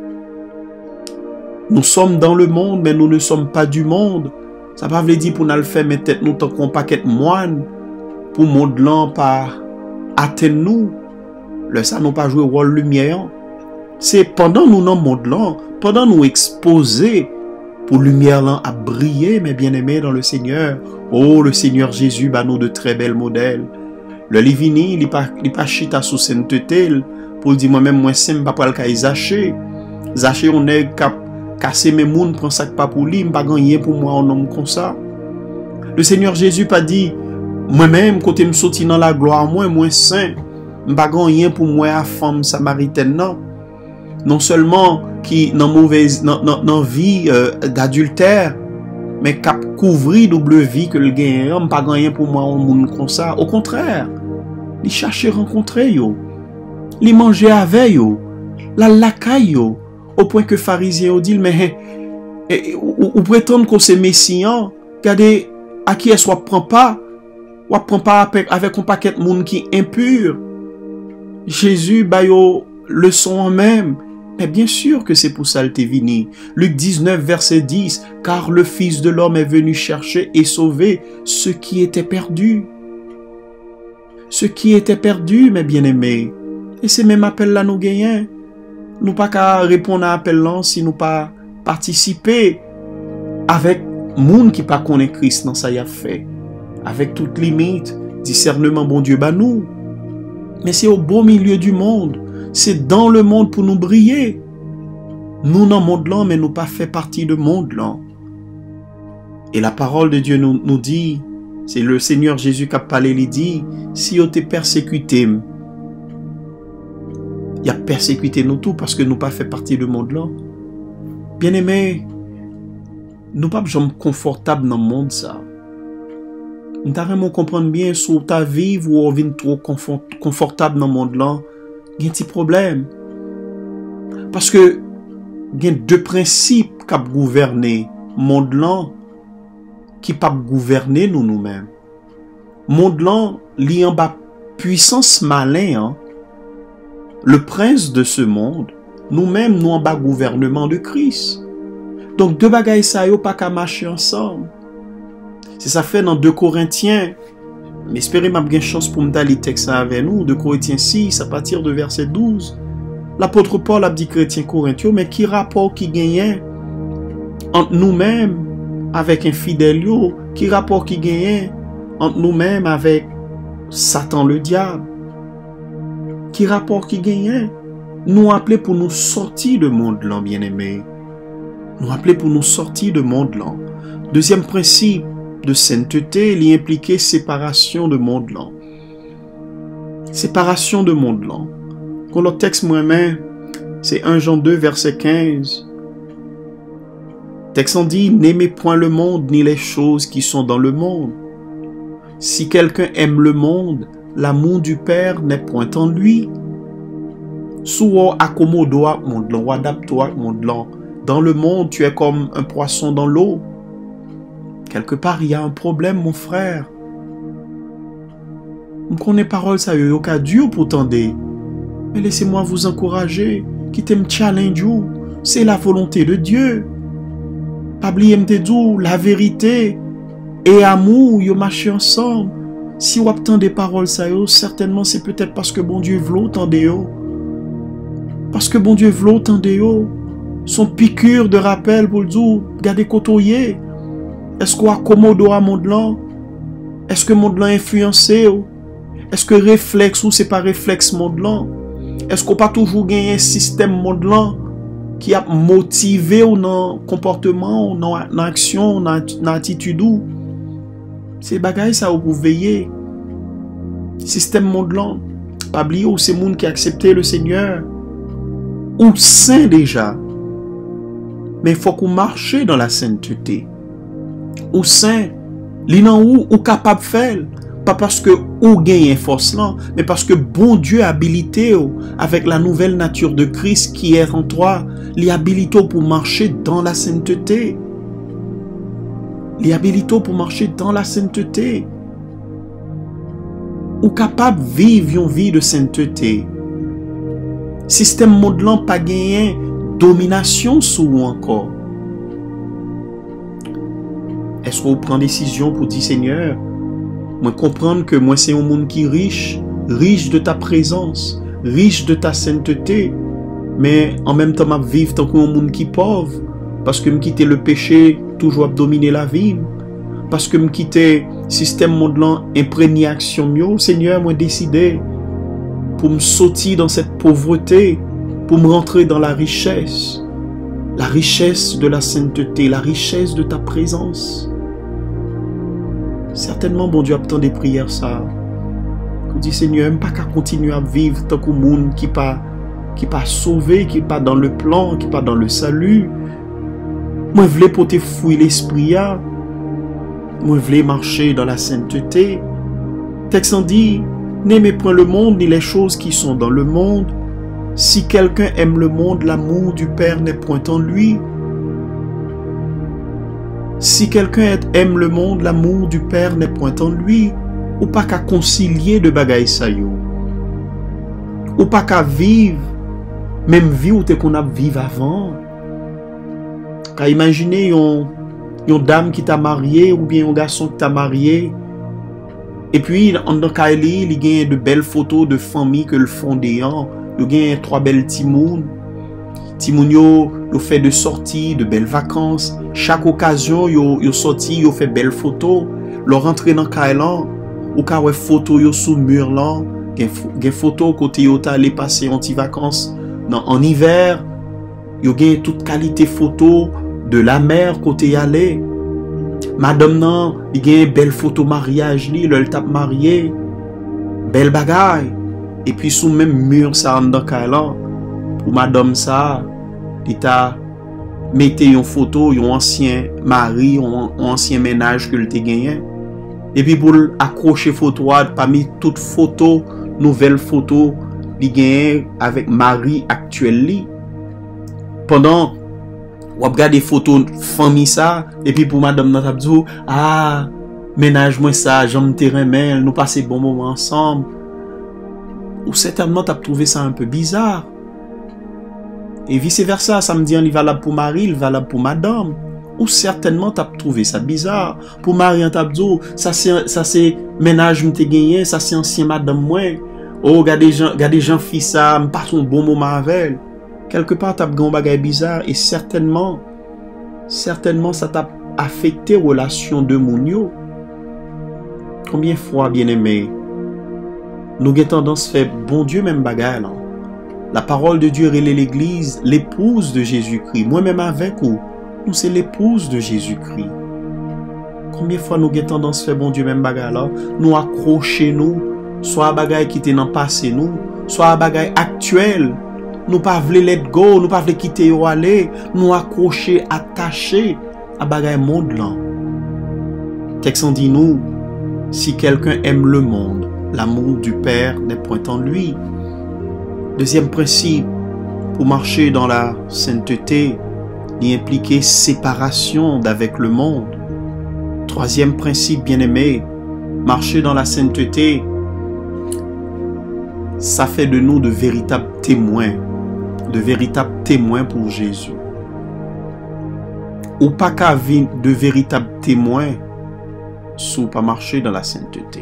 Nous sommes dans le monde, mais nous ne sommes pas du monde. Ça ne veut pas dire pour nous le faire, mais peut-être nous tant qu'on paquet moine, pour le monde là, par atteindre nous. Le ça nous pas joué rôle lumière. C'est pendant nous dans le monde là, pendant nous exposer, pour lumière là à briller, mes bien-aimés dans le Seigneur. Oh, le Seigneur Jésus, bah nous de très belles modèles. Le livini, il n'est pas, il pas chita sous sainteté, pour dire moi-même, moi, c'est pas pour le cas Zaché. Zaché, on est cap casser mes mouns, prend ça pas pour lui, pas gagner pour moi un homme comme ça. Le Seigneur Jésus pas dit, moi-même, quand je me sorti dans la gloire, moi, moi, saint, pas gagner pour moi à femme samaritaine, non. Non seulement qui, dans mauvaise, dans, dans, dans vie euh, d'adultère, mais cap couvrir double vie que le gagne, pas gagner pour moi un monde comme ça. Au contraire, il chercher rencontrer yo. Li manger avec yo, la lakaille yo, au point que pharisiens ont dit mais ou, ou prétendre qu'on c'est messian, regardez à qui est-ce qu'on prend pas, ou prend pas avec, avec un paquet de monde qui est impur. Jésus ba yo leçon en même. Mais bien sûr que c'est pour ça le t'est venu. Luc dix-neuf, verset dix. Car le Fils de l'homme est venu chercher et sauver ceux qui étaient perdus. Ceux qui étaient perdus, mes bien-aimés. Et c'est même appel là nous gagnons. Nous pas qu'à répondre à appel là si nous pas participer avec monde qui pas connaît Christ dans ça y a fait. Avec toute limite, discernement bon Dieu bah nous. Mais c'est au beau milieu du monde. C'est dans le monde pour nous briller. Nous dans le monde là, mais nous pas fait partie du monde là. Et la parole de Dieu nous, nous dit, c'est le Seigneur Jésus qui a parlé, il dit, si on t'est persécuté, il a persécuté nous tous parce que nous pas fait partie du monde là. Bien aimé, nous pas jamais confortable dans le monde ça. Nous t'as vraiment comprendre bien sur ta vie ou on vient trop confort, confortable dans le monde là. Il y a un petit problème. Parce que il y a deux principes qui gouvernent le monde là qui ne peuvent gouverner nous nous-mêmes. Le monde là, il y a une puissance malin. Hein? Le prince de ce monde, nous-mêmes, nous en bas gouvernement de Christ. Donc deux bagailles ça yo pas qu'à marcher ensemble. C'est ça fait dans deux Corinthiens. Mais espérez m'a bien chance pour me d'aller texte avec nous, deux Corinthiens six, à partir de verset douze. L'apôtre Paul a dit chrétien corinthiens, mais qui rapport qui gagnait entre nous-mêmes avec un fidèle, qui rapport qui gagnait entre nous-mêmes avec Satan le diable, qui rapport qui gagnait, nous appeler pour nous sortir de monde là, bien-aimé. Nous appeler pour nous sortir de monde là. Deuxième principe de sainteté, il y impliquait séparation de monde là. Séparation de monde là. Quand le texte moi-même, c'est un Jean deux, verset quinze. Texte en dit, n'aimez point le monde ni les choses qui sont dans le monde. Si quelqu'un aime le monde, l'amour du Père n'est point en lui. Souvent, accommode-toi, monde là, adapte-toi, monde là. Dans le monde, tu es comme un poisson dans l'eau. Quelque part, il y a un problème, mon frère. On connaît parole, ça y est, cas dur pour t'entendre. Mais laissez-moi vous encourager, qui t'aime challenge, c'est la volonté de Dieu. Pas oublier m'tedou, la vérité et amour, yo marché ensemble. Si vous obtenez des paroles, ça y est, certainement c'est peut-être parce que bon Dieu veut autant yo. Parce que bon Dieu veut autant yo. Son piqûre de rappel pour le dire, regardez côtoyer. Est-ce qu'on accommode à monde là? Est-ce que monde là influencé? Est-ce que réflexe ou c'est pas réflexe monde là? Est-ce qu'on pas toujours gagné un système monde là qui a motivé ou dans comportement, ou dans action, dans attitude ou? C'est bagaille ça ou pour veiller. Système monde là, pas oublier ou c'est monde qui a accepté le Seigneur ou saint déjà. Mais il faut qu'on marche dans la sainteté. Ou saint, li nan ou ou capable faire, pas parce que ou gagne force là, mais parce que bon Dieu a habilité avec la nouvelle nature de Christ qui est en toi, li habilité pour marcher dans la sainteté. Li habilité pour marcher dans la sainteté. Ou capable vivre une vie de sainteté. Système modelant pas gagné domination sur ou encore. Est-ce qu'on prend décision pour dire Seigneur, moi comprendre que moi c'est un monde qui est riche, riche de ta présence, riche de ta sainteté, mais en même temps je vivre tant qu'un monde qui est pauvre, parce que me quitter le péché toujours dominer la vie, parce que me quitter système modelant imprégné action mieux, Seigneur, moi décidé pour me sortir dans cette pauvreté, pour me rentrer dans la richesse, la richesse de la sainteté, la richesse de ta présence. Certainement, bon Dieu, obtient des prières, ça. On dit, Seigneur, même pas qu'à continuer à vivre tant qu'au monde qui pas, qui pas sauvé, qui pas dans le plan, qui pas dans le salut. Moi, je voulais porter fouiller l'esprit, moi, je voulais marcher dans la sainteté. Texte en dit, n'aimez point le monde ni les choses qui sont dans le monde. Si quelqu'un aime le monde, l'amour du Père n'est point en lui. Si quelqu'un aime le monde, l'amour du Père n'est point en lui. Ou pas qu'à concilier de bagaille sa yo. Ou pas qu'à vivre même vie ou te qu'on a vivre avant. Quand imaginez une, une dame qui t'a marié ou bien un garçon qui t'a marié, et puis en dans Kaili, il y a de belles photos de famille que le font des ans, il y a trois belles timounes. Timoun yo, yo fait de sorties, de belles vacances. Chaque occasion, yo, yo sorti, yo fait belles photos. Leur rentré dans Kailan, ou ka wè photo yo sous mur là, gen photo côté yo ta allé passer anti vacances dans en hiver. Yo gen toute qualité photo de la mer côté y aller. Madame nan, il gen belle photo mariage li, le tap marié. Belle bagaille. Et puis sous même mur ça dans Kailan. Pour madame ça, il t'a mette une photo, un ancien mari, un ancien ménage que le te gagné. Et puis pour accrocher photo, parmi toutes photos, nouvelles photos, il gagne avec mari actuel li. Pendant on regarde des photos famille ça, et puis pour madame n'a dit ah ménage moi ça, j'aime terrain mais nous passer bon moment ensemble. Ou certainement t'as trouvé ça un peu bizarre. Et vice versa, ça me dit il valable pour Marie, il valable pour madame. Ou certainement t'as trouvé ça bizarre. Pour Marie, t'as dit, ça c'est ça c'est ménage m'te gagné, ça c'est ancien madame moi. Oh, regardez gens, regardez gens fit ça, me passe un bon moment avec elle. Quelque part t'as gagné un bagage bizarre et certainement certainement ça t'a affecté relation de moun yo. Combien de fois bien-aimé, nous avons tendance à faire bon Dieu même bagage là. La parole de Dieu est l'église, l'épouse de Jésus-Christ. Moi-même avec vous, nous c'est l'épouse de Jésus-Christ. Combien de fois nous avons tendance à faire bon Dieu même bagage là, nous accrocher nous, soit à bagage qui était dans le passé nous, soit à bagage actuel. Nous pas voulons let go, nous pas voulons quitter ou aller, nous accrocher, attacher à bagage monde là. Texte dit nous, si quelqu'un aime le monde, l'amour du Père n'est point en lui. Deuxième principe, pour marcher dans la sainteté, il implique séparation d'avec le monde. Troisième principe, bien-aimé, marcher dans la sainteté, ça fait de nous de véritables témoins, de véritables témoins pour Jésus. Ou pas qu'à vivre de véritables témoins, sous pas marcher dans la sainteté.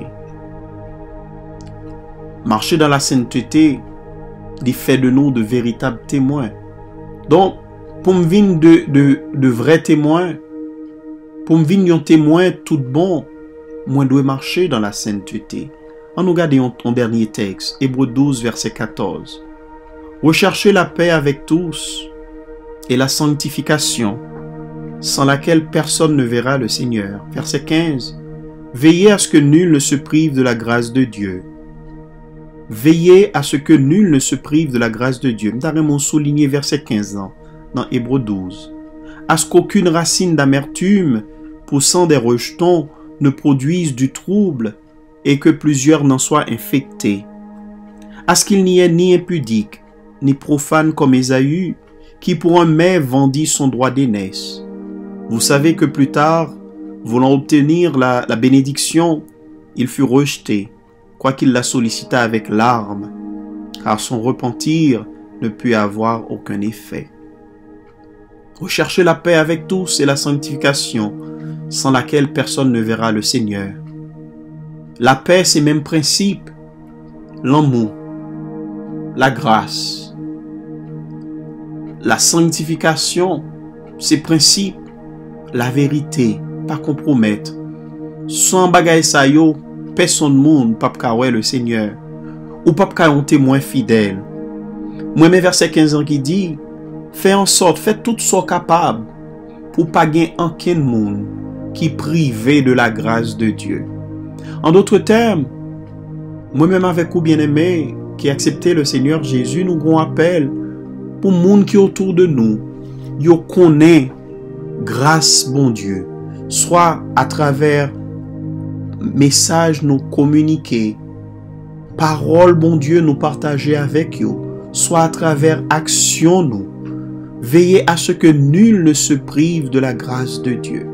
Marcher dans la sainteté, il fait de nous de véritables témoins. Donc, pour me venir de, de, de vrais témoins, pour me venir un témoin tout bon, moi je dois marcher dans la sainteté. On nous regarde ton dernier texte, Hébreux douze, verset quatorze. Recherchez la paix avec tous et la sanctification, sans laquelle personne ne verra le Seigneur. Verset quinze. Veillez à ce que nul ne se prive de la grâce de Dieu. Veillez à ce que nul ne se prive de la grâce de Dieu. Nous avons souligné verset quinze dans, dans Hébreux douze. À ce qu'aucune racine d'amertume poussant des rejetons ne produise du trouble et que plusieurs n'en soient infectés. À ce qu'il n'y ait ni impudique, ni profane comme Ésaü, qui pour un mets vendit son droit d'aînesse. Vous savez que plus tard, voulant obtenir la, la bénédiction, il fut rejeté, quoiqu'il la sollicita avec larmes, car son repentir ne put avoir aucun effet. Recherchez la paix avec tous et la sanctification, sans laquelle personne ne verra le Seigneur. La paix, c'est même principe, l'amour, la grâce. La sanctification, c'est principe, la vérité, pas compromettre. Sans bagay sa yo, personne monde pas kawè le Seigneur, ou pas ka un témoin fidèle. Moi, mes verset quinze ans qui dit, fais en sorte, fais tout ce capable pour pas gagner aucun monde qui privé de la grâce de Dieu. En d'autres termes, moi-même avec vous bien-aimés qui acceptez le Seigneur Jésus, nous avons appel pour le monde qui est autour de nous, yo connaît grâce bon Dieu, soit à travers message nous communiquer, parole bon Dieu nous partager avec eux, soit à travers action nous, veillez à ce que nul ne se prive de la grâce de Dieu.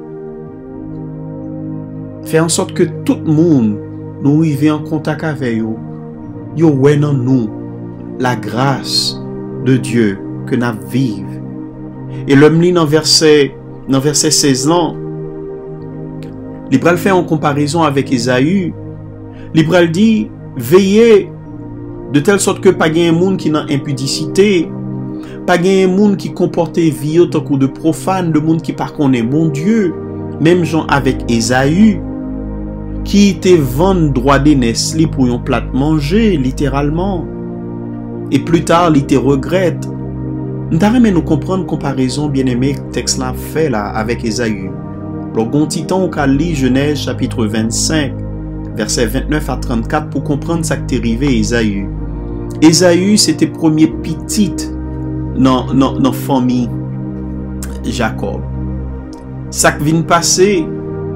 Fais en sorte que tout le monde nous arrive en contact avec eux, yo ouais dans nous la grâce de Dieu que nous vivons. Et l'homme lit dans verset, dans verset seize ans, l'Ibral fait en comparaison avec Ésaü, l'Ibral dit, veillez de telle sorte que pas un monde qui n'a impudicité, pas un monde qui comporte vie autant que de profane, de monde qui par contre est bon Dieu, même gens avec Ésaü, qui était vendre droit d'aînesse pour un plat manger, littéralement. Et plus tard, il te regrette. Nous avons nous comprendre comparaison bien aimé texte là fait là avec Ésaü. Le bon titan au lit Genèse chapitre vingt-cinq, versets vingt-neuf à trente-quatre pour comprendre ça qui est arrivé Ésaü. Ésaü c'était premier petit dans dans dans famille Jacob. Ça qui vient passer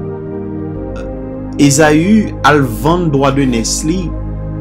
Ésaü al vendre droit de Nesli.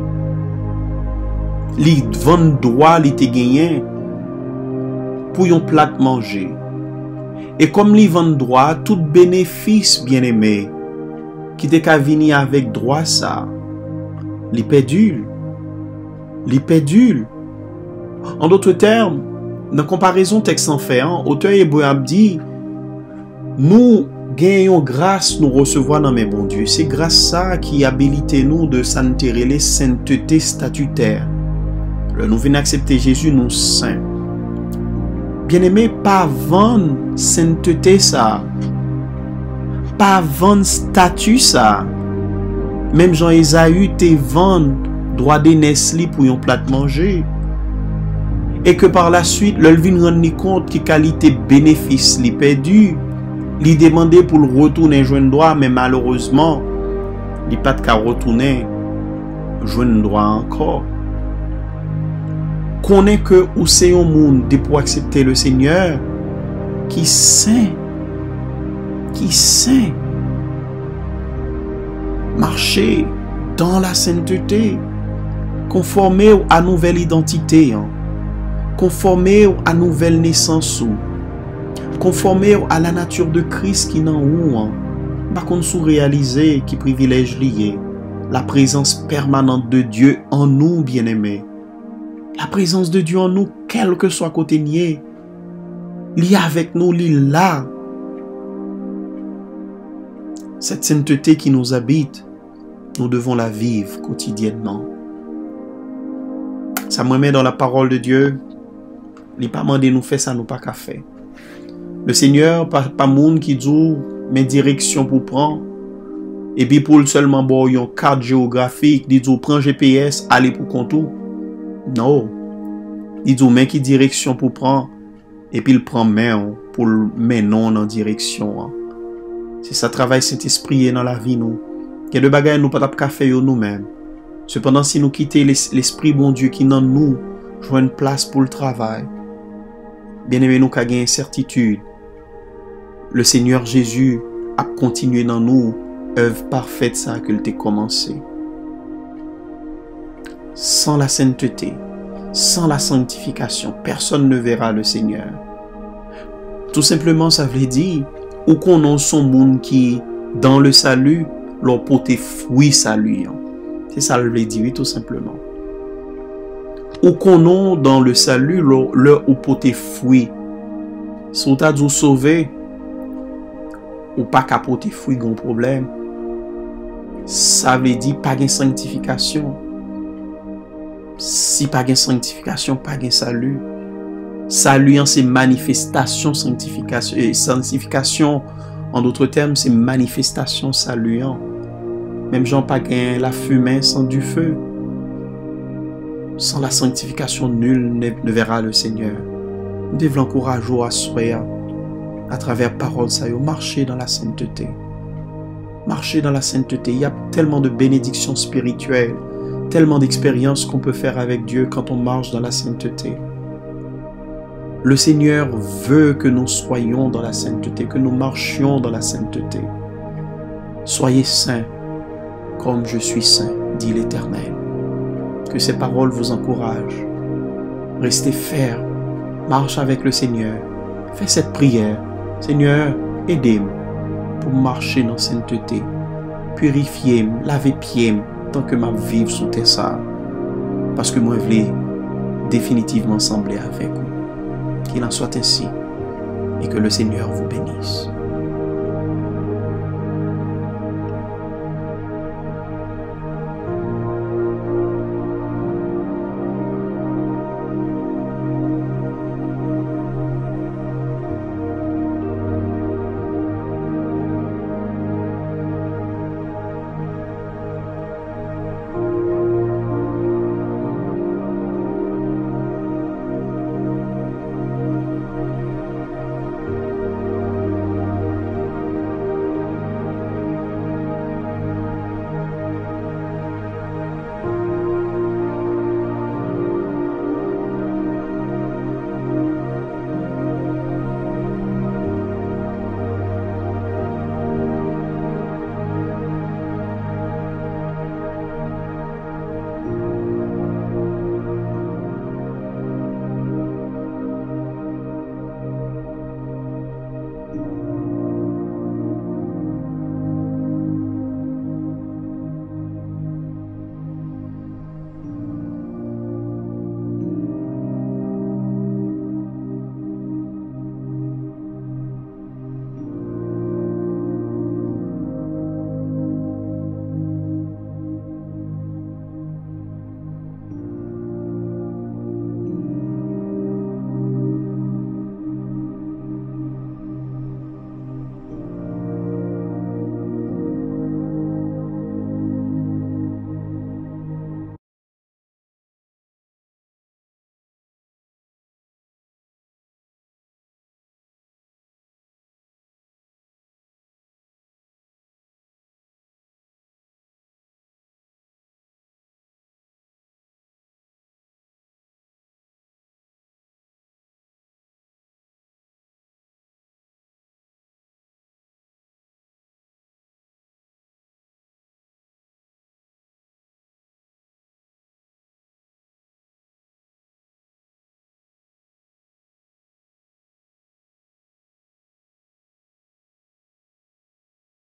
Li vendre droit li te gagné pour yon plat manger. Et comme li vendre droit, tout bénéfice bien aimé qui te ka vini avec droit ça, li perdu. Li perdu. En d'autres termes, dans comparaison texte en fait, hein, auteur hébreu a dit nous gagnons grâce nous recevoir dans mes bons Dieu. C'est grâce ça qui habilite nous de s'enterrer les sainteté statutaire. Le nous venons accepter Jésus nous saint. Bien-aimé, pas vendre sainteté ça. Pas vendre statut ça. Même Jean Ésaü te vendre droit d'aînesse pour un plat manger. Et que par la suite, le vin rend compte que qualité bénéfice li perdu. Li demandé pour le retourner joindre droit, mais malheureusement, il pas de qu'à retourner joindre droit encore. Connaît que ou c'est un monde pour accepter le Seigneur qui saint, qui saint, marcher dans la sainteté, conformé à nouvelle identité, hein, conformé à nouvelle naissance, conformé à la nature de Christ qui n'en ou, hein, par contre sous réaliser qui privilège lié la présence permanente de Dieu en nous, bien-aimés. La présence de Dieu en nous, quel que soit côté nié, il est avec nous, il est là. Cette sainteté qui nous habite, nous devons la vivre quotidiennement. Ça me met dans la parole de Dieu. Il n'est pas demandé nous faire ça, nous pas qu'à faire. Le Seigneur, pas, pas monde qui dit mes directions pour prendre. Et puis pour seulement bon, une carte géographique, il dit prends G P S, allez pour contour. Non. Il dit mais qui direction pour prendre. Et puis il prend main pour mais non en direction. C'est ça travail Saint-Esprit dans la vie nous. Il y a de bagages nous pas de faire nous-mêmes. Cependant si nous quittons l'esprit bon Dieu qui dans nous, jouons une place pour le travail. Bien aimé nous qu'a gagné certitude. Le Seigneur Jésus a continué dans nous œuvre parfaite ça qu'il t'a commencé. Sans la sainteté, sans la sanctification, personne ne verra le Seigneur. Tout simplement, ça veut dire, ou qu'on a son monde qui, dans le salut, leur porter fruit salut. C'est ça le veut dire, tout simplement. Ou qu'on a dans le salut, leur, leur ou porter fruit. Si vous avez sauvé, ou pas qu'à porter fruit, il y a un problème. Ça veut dire pas de sanctification. Si pas de sanctification, pas de salut. Salut, c'est manifestation, sanctification. Et sanctification, en d'autres termes, c'est manifestation saluant. Même Jean pas gain la fumée sans du feu. Sans la sanctification, nul ne, ne verra le Seigneur. Nous devons encourager à soi, à travers parole, ça y est, marcher dans la sainteté. Marcher dans la sainteté. Il y a tellement de bénédictions spirituelles, tellement d'expériences qu'on peut faire avec Dieu quand on marche dans la sainteté. Le Seigneur veut que nous soyons dans la sainteté, que nous marchions dans la sainteté. Soyez saints comme je suis saint, dit l'Éternel. Que ces paroles vous encouragent. Restez fermes, marche avec le Seigneur. Fais cette prière. Seigneur, aidez-moi pour marcher dans la sainteté. Purifiez-moi, lavez pieds tant que ma vive sous tes sables. Parce que moi, je veux définitivement sembler avec vous. Qu'il en soit ainsi et que le Seigneur vous bénisse.